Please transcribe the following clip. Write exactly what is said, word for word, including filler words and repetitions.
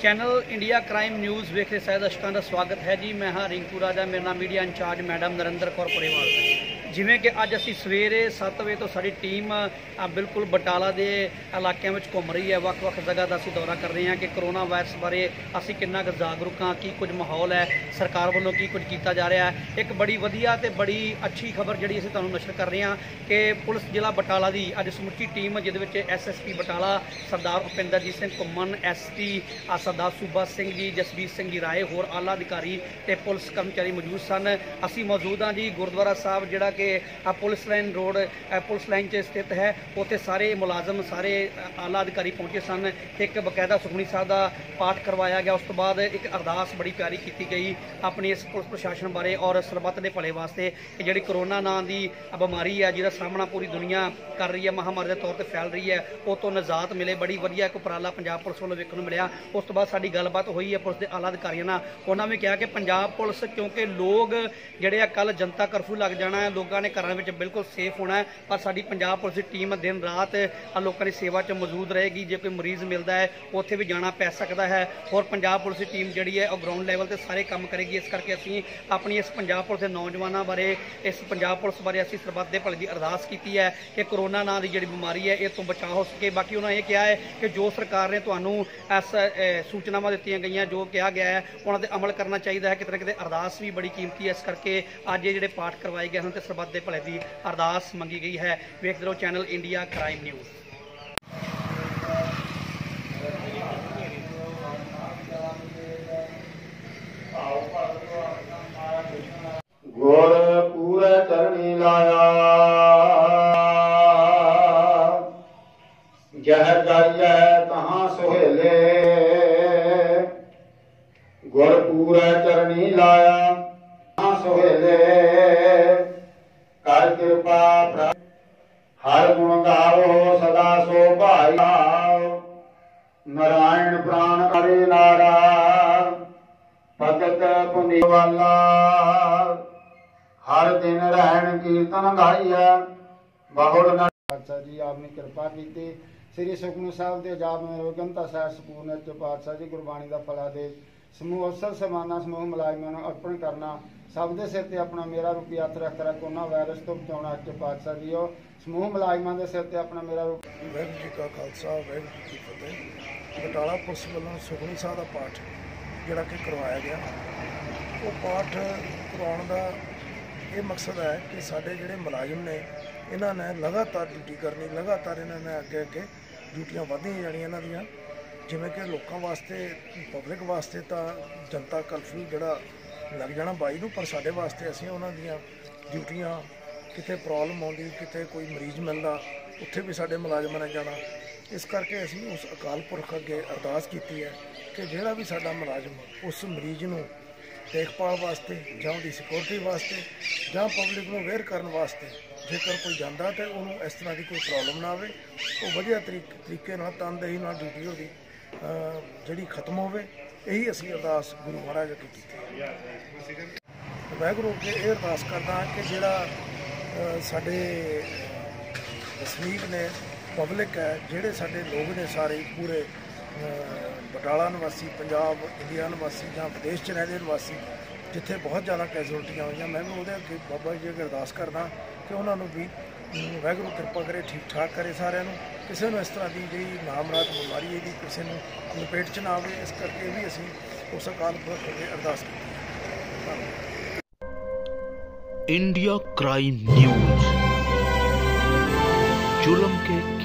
Channel India crime news वेख रहे सारे दर्शकों का स्वागत है जी। मैं हाँ रिंकू राजा, मेरा नाम media in charge madam Narendra Kaur Parewal. जिमें कि अज असी सवेरे सत्त बजे तो साड़ी टीम बिल्कुल बटाला के इलाकों में घूम रही है। वक्-वक् जगह का असी दौरा कर रहे हैं कि करोना वायरस बारे असी कितना क जागरूक हाँ, की कुछ माहौल है, सरकार वालों की कुछ किया जा रहा है। एक बड़ी वधिया ते बड़ी अच्छी खबर जी असी तुहानूं नशर कर रहे हैं कि पुलिस जिला बटाला की अज समुची टीम जिहदे S S P Batala Sardar Upinderjit Singh Ghumman, S T Sardar Suba Singh जी, जसबीर सिंह जी राय, होर आला अधिकारी ते पुलिस कर्मचारी मौजूद सन। असी मौजूद हाँ जी गुरुद्वारा साहब जिहड़ा कि police line road police line च स्थित है। उत्थे सारे मुलाजम सारे आला अधिकारी पहुंचे सन। एक बकायदा सुखमनी साहब का पाठ करवाया गया। उस तो बाद एक अरदास बड़ी प्यारी की गई अपनी इस पुलिस प्रशासन बारे और सरबत के भले वास्ते कि जिहड़ी करोना नाम की बीमारी है जिहदा सामना पूरी दुनिया कर रही है, महामारी के तौर पर फैल रही है, उस तो निजात मिले। बड़ी वधिया एक उपराला पंजाब पुलिस वालों वेखण नूं मिलिया। उस तो बाद साडी गलबात हुई है पुलिस के आला अधिकारियों नाल। उन्होंने भी कहा कि पंजाब पुलिस क्योंकि लोग जिहड़े कल जनता कर्फ्यू लग जाना है, लोगों ने घरों में बिल्कुल सेफ होना है, पर साडी पंजाब पुलिस की टीम दिन रात लोगों की सेवा च मौजूद रहेगी। जो कोई मरीज़ मिलता है उत्थे भी जाना पै सकता है। और पंजाब पुलिस की टीम जिहड़ी है ग्राउंड लैवल पर सारे काम करेगी। इस करके असीं अपनी इस पंजाब पुलिस के नौजवानों बारे, इस पंजाब पुलिस बारे असीं सरबत दे भले दी अरदास की है कि करोना नाम की जिहड़ी बीमारी है इस तो बचाव हो सके। बाकी उन्होंने ये कहा है कि जो सरकार ने तुहानूं इस सूचनावां दित्तियां गईयां, जो कहा गया है उन्हां ते अमल करना चाहिए है। किते ना किते अरदास भी बड़ी कीमती है। इस करके अज ये जिहड़े पाठ करवाए गए हैं तो सरबत दे भले दी अरदास मंगी गई है। वेखदे रहो चैनल इंडिया क्राइम न्यूज़। गुर पूरे चरणी लाया, जह जाइए तहाँ सुहेले। गुर पूरे चरणी लाया तहाँ सुहेले, कर कृपा हर गुण गावो सदा सो भाई। नारायण प्राण करे नारा, भगत पुनि वाला। हर दिन रहन कीर्तन गाइया बहुड़ पातशाह जी आपने कृपा की। श्री सुखमनी साहब के जाप में गंता साहब संपूर्ण पातशाह जी गुरबाणी का फला दे समूह अवसर समाना समूह मुलाजमान अर्पण करना। सब के सिर से अपना मेरा रूपी हथ रख कर कोरोना वायरस तो बचाना अच पातशाह जी हो। समूह मुलाजमान के सिर से अपना मेरा रूप। वाहिगुरू जी का खालसा वाहिगुरू जी की फतेह। बटाला पुलिस वालों सुखमनी साहब का पाठ जिहड़ा कि करवाया गया, वो पाठ करवाउण दा ये मकसद है कि साडे जिहड़े मुलाजम ने इन्हां ने लगातार ड्यूटी करनी, लगातार इन्हां ने अगे अगे ड्यूटियां वधियां जाणियां इन्हां दीयां। जिवें कि लोकां वास्ते पब्लिक वास्ते तां जनता कर्फ्यू जिहड़ा लग जाना बाई नूं, पर साडे वास्ते असीं उन्हां दीयां ड्यूटियां किते प्रॉब्लम आउंदी, किते कोई मरीज़ मिलदा उत्थे भी साडे मुलाजमां ने जाना। इस करके असीं उस अकाल पुरख अगे अरदास कीती है कि जिहड़ा भी साडा मुलाजम उस मरीज़ नूं देखभाल वास्ते जां उहदी सिक्योरिटी वास्ते जां पब्लिक नूं अवेयर करन वास्ते जेकर कोई जांदा तो उन्होंने इस तरह की कोई प्रॉब्लम ना आए, वो वधिया तरीके तरीके नाल तनदेही नाल ड्यूटी उहदी जिहड़ी खत्म होवे। यही असीं अरदास गुरु महाराज अगे कीती। वाहिगुरू अगे ये अरदास करदा कि जिहड़ा साडे वसनीक ने, पब्लिक है, जिहड़े साडे लोग ने सारे पूरे बटाला निवासी, पंजाब इंडिया निवासी जां विदेश च रहिंदे निवासी, जिथे बहुत ज़्यादा कैजुअल्टियां हुई, मैं भी उहदे अगे बाबा जी अगे अरदास करदा कि उन्होंने भी वाहिगुरू कृपा करे, ठीक ठाक करे सारिਆਂ ਨੂੰ। ਕਿਸੇ ਨੂੰ ਇਸ ਤਰ੍ਹਾਂ ਦੀ ਜਿਹੜੀ ਨਾਮਰਾਦ ਬਿਮਾਰੀ ਇਹਦੀ ਕਿਸੇ ਨੂੰ ਲਪੇਟ 'ਚ ਨਾ ਆਵੇ। ਇਸ ਕਰਕੇ ਵੀ ਅਸੀਂ ਉਸ ਅਕਾਲ ਪੁਰਖ ਅੱਗੇ ਅਰਦਾਸ ਕੀਤੀ ਹੈ। इंडिया क्राइम न्यूज़ जुल्म के